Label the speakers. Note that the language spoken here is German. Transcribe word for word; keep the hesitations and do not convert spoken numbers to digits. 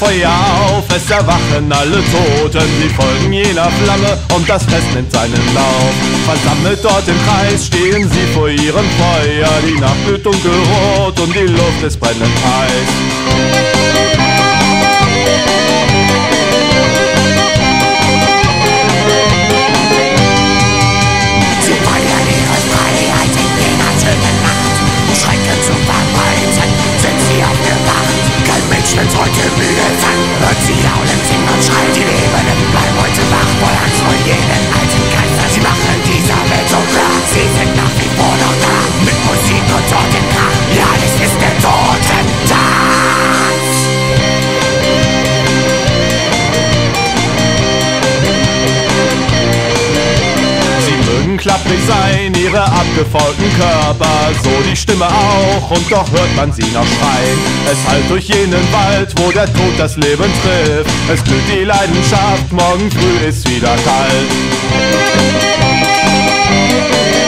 Speaker 1: Feuer auf, es erwachen alle Toten, sie folgen jener Flamme und das Fest nimmt seinen Lauf. Versammelt dort im Kreis stehen sie vor ihrem Feuer, die Nacht wird dunkelrot und die Luft ist brennend heiß.
Speaker 2: Sie feiern ihre Freiheit in jener schönen Nacht, um Schrecken zu verbreiten, sind sie aufgewacht. Kein Mensch wird's heute müde sein, hört sie jaulen, singen und schreien. Die Lebenden bleiben heute wach, voll Angst vor jenen alten Geister. Sie machen dieser Welt so klar, sie sind nach wie vor noch da, mit Musik und Totenkrach. Ja, es ist der Totentanz.
Speaker 1: Sie mögen klapprig sein, ihre abgefolgten Körper, so die Stimme auch, und doch hört man sie noch schreien. Es hallt durch jenen Wald, wo der Tod das Leben trifft. Es glüht die Leidenschaft, morgen früh ist wieder kalt.